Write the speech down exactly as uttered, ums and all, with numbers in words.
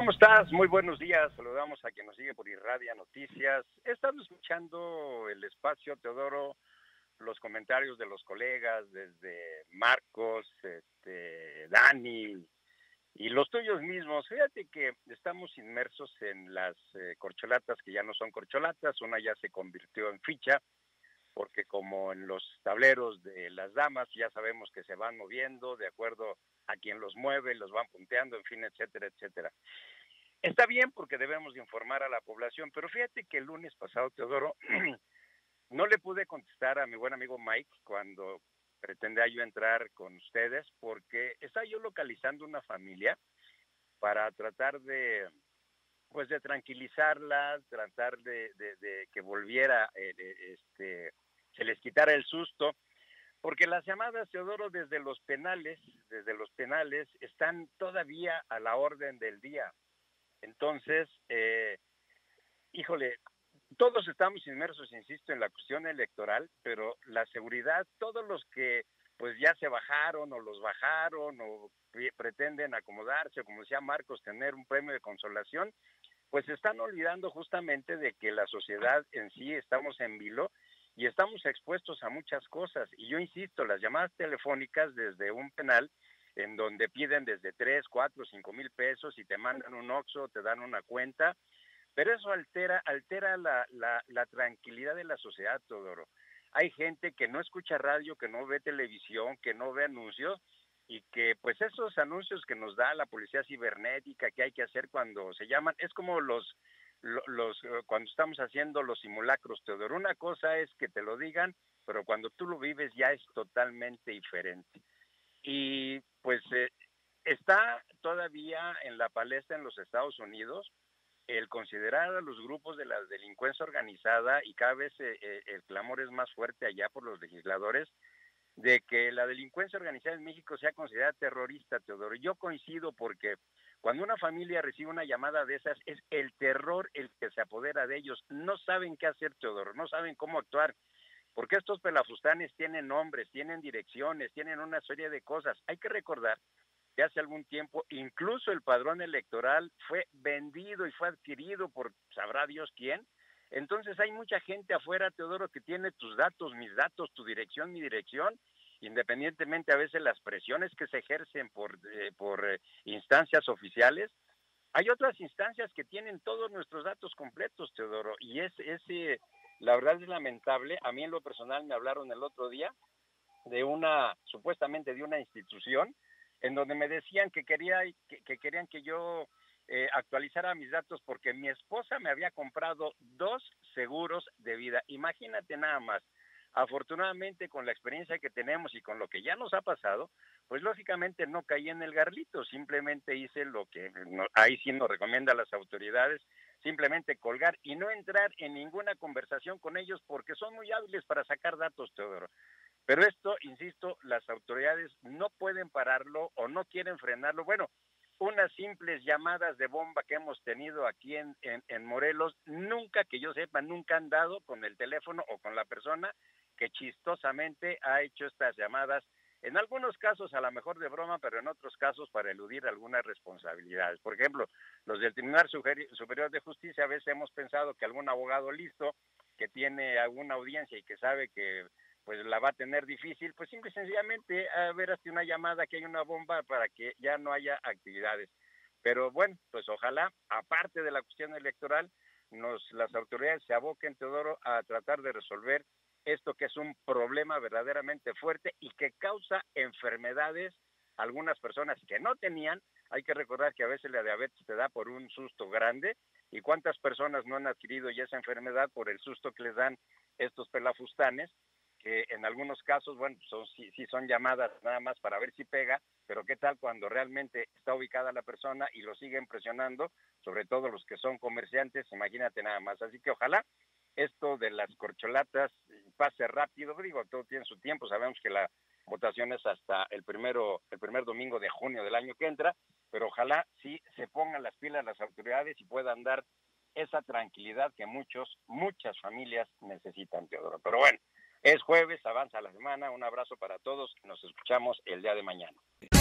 ¿cómo estás? Muy buenos días. Saludamos a quien nos sigue por Irradia Noticias. He estado escuchando el espacio, Teodoro, los comentarios de los colegas, desde Marcos, este, Dani y los tuyos mismos. Fíjate que estamos inmersos en las eh, corcholatas que ya no son corcholatas. Una ya se convirtió en ficha, porque como en los tableros de las damas ya sabemos que se van moviendo de acuerdo a quien los mueve, los van punteando, en fin, etcétera, etcétera. Está bien porque debemos de informar a la población, pero fíjate que el lunes pasado, Teodoro, no le pude contestar a mi buen amigo Mike cuando pretendía yo entrar con ustedes, porque estaba yo localizando una familia para tratar de, pues de tranquilizarla, tratar de, de, de que volviera, eh, este, se les quitara el susto, porque las llamadas, Teodoro, desde los penales, desde los penales, están todavía a la orden del día. Entonces, eh, híjole, todos estamos inmersos, insisto, en la cuestión electoral, pero la seguridad, todos los que pues ya se bajaron o los bajaron o pretenden acomodarse, o como decía Marcos, tener un premio de consolación, pues se están olvidando justamente de que la sociedad en sí estamos en vilo y estamos expuestos a muchas cosas. Y yo insisto, las llamadas telefónicas desde un penal, en donde piden desde tres, cuatro, cinco mil pesos y te mandan un Oxxo, te dan una cuenta, pero eso altera, altera la, la, la tranquilidad de la sociedad, Teodoro. Hay gente que no escucha radio, que no ve televisión, que no ve anuncios, y que pues esos anuncios que nos da la policía cibernética que hay que hacer cuando se llaman, es como los, los, los cuando estamos haciendo los simulacros, Teodoro. Una cosa es que te lo digan, pero cuando tú lo vives ya es totalmente diferente. Y pues eh, está todavía en la palestra en los Estados Unidos el considerar a los grupos de la delincuencia organizada, y cada vez eh, eh, el clamor es más fuerte allá por los legisladores, de que la delincuencia organizada en México sea considerada terrorista, Teodoro. Yo coincido, porque cuando una familia recibe una llamada de esas, es el terror el que se apodera de ellos. No saben qué hacer, Teodoro, no saben cómo actuar, porque estos pelafustanes tienen nombres, tienen direcciones, tienen una serie de cosas. Hay que recordar que hace algún tiempo incluso el padrón electoral fue vendido y fue adquirido por sabrá Dios quién. Entonces hay mucha gente afuera, Teodoro, que tiene tus datos, mis datos, tu dirección, mi dirección, independientemente a veces las presiones que se ejercen por, eh, por eh, instancias oficiales. Hay otras instancias que tienen todos nuestros datos completos, Teodoro, y es, es eh, la verdad es lamentable. A mí en lo personal me hablaron el otro día de una, supuestamente de una institución, en donde me decían que quería que, que querían que yo eh, actualizara mis datos porque mi esposa me había comprado dos seguros de vida. Imagínate nada más. Afortunadamente, con la experiencia que tenemos y con lo que ya nos ha pasado, pues lógicamente no caí en el garlito, simplemente hice lo que no, ahí sí nos recomienda las autoridades, simplemente colgar y no entrar en ninguna conversación con ellos, porque son muy hábiles para sacar datos, Teodoro. Pero esto, insisto, las autoridades no pueden pararlo o no quieren frenarlo. Bueno, unas simples llamadas de bomba que hemos tenido aquí en, en, en Morelos, nunca, que yo sepa, nunca han dado con el teléfono o con la persona que chistosamente ha hecho estas llamadas, en algunos casos a lo mejor de broma, pero en otros casos para eludir algunas responsabilidades. Por ejemplo, los del Tribunal Superior de Justicia, a veces hemos pensado que algún abogado listo, que tiene alguna audiencia y que sabe que pues la va a tener difícil, pues simple y sencillamente a ver hasta una llamada que hay una bomba para que ya no haya actividades. Pero bueno, pues ojalá, aparte de la cuestión electoral, nos las autoridades se aboquen, Teodoro, a tratar de resolver esto que es un problema verdaderamente fuerte y que causa enfermedades a algunas personas que no tenían. Hay que recordar que a veces la diabetes te da por un susto grande, y cuántas personas no han adquirido ya esa enfermedad por el susto que les dan estos pelafustanes, que en algunos casos, bueno, son, sí, sí son llamadas nada más para ver si pega, pero qué tal cuando realmente está ubicada la persona y lo siguen presionando, sobre todo los que son comerciantes, imagínate nada más. Así que ojalá esto de las corcholatas pase rápido. Digo, todo tiene su tiempo, sabemos que la votación es hasta el primero, el primer domingo de junio del año que entra, pero ojalá sí se pongan las pilas las autoridades y puedan dar esa tranquilidad que muchos, muchas familias necesitan, Teodoro. Pero bueno, es jueves, avanza la semana. Un abrazo para todos. Nos escuchamos el día de mañana.